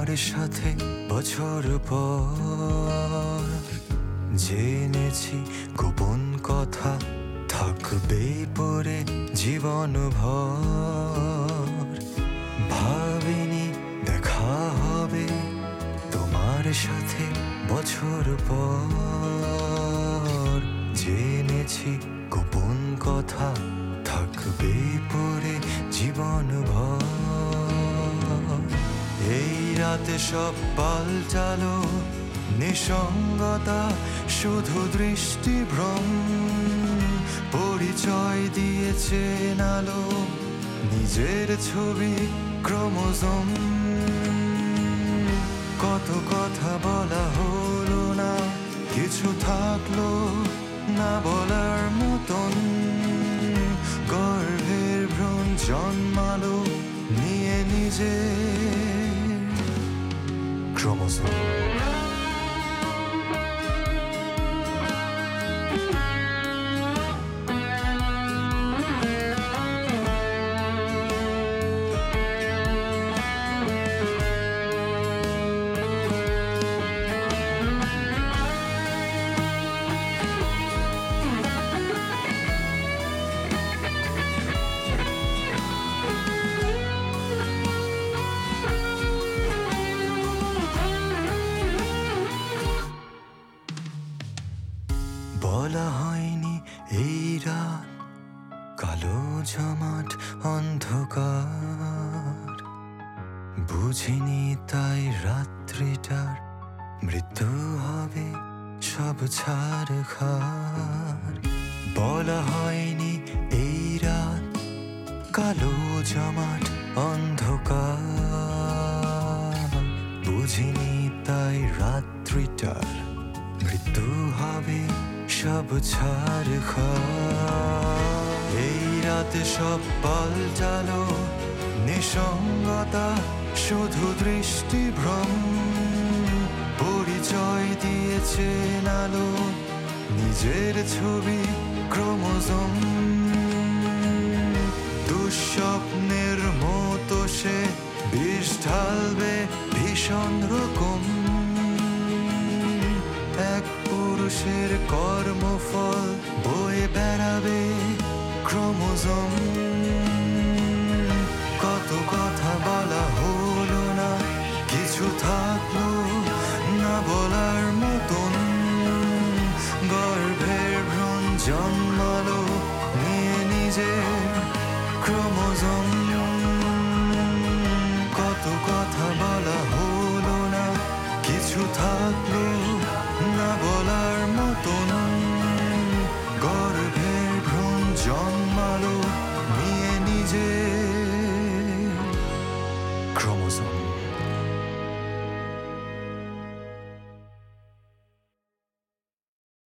সাথে বছর পর জেনেছি গোপন কথা থাকবে পরে জীবন ভর। ভাবিনি দেখা হবে তোমার সাথে বছর পর জেনেছি গোপন কথা থাকবে পরে জীবন ভর। এই রাতে সব পাল্টালো, নিঃসঙ্গতা শুধু দৃষ্টিভ্রম, পরিচয় দিয়েছে আলো নিজের ছবি ক্রোমোজোম। কত কথা বলা হলো না, কিছু থাকলো না বলার মতন। গর্ভের ভ্রূণ জন্মালো নিয়ে নিজের ক্রোমোজোম। বলা হয়নি এই রাত কালো জমাট অন্ধকার, বুঝিনি তাই রাত্রিটার মৃত্যু হবে সব ছারখার। বলা হয়নি এই রাত কালো জমাট অন্ধকার, বুঝিনি তাই রাত্রিটার মৃত্যু হবে সব ছারখার। এই রাতে সব পাল্টালো, নিঃসঙ্গতা শুধু দৃষ্টিভ্রম, পরিচয় দিয়েছে আলো নিজের ছবি ক্রোমোজোম। দুঃস্বপ্নের মতো সে বিষ ঢালবে ভীষণ রকম, এক পুরুষের কর্মফল বয়ে বেড়াবে ক্রোমোজোম। কত কথা বলা হলো না, কিছু থাকলো না বলার মতন। গর্ভের ভ্রূণ জন্মালো নিয়ে নিজের ক্রোমোজোম। কত কথা বলা হলো না, কিছু থাকলো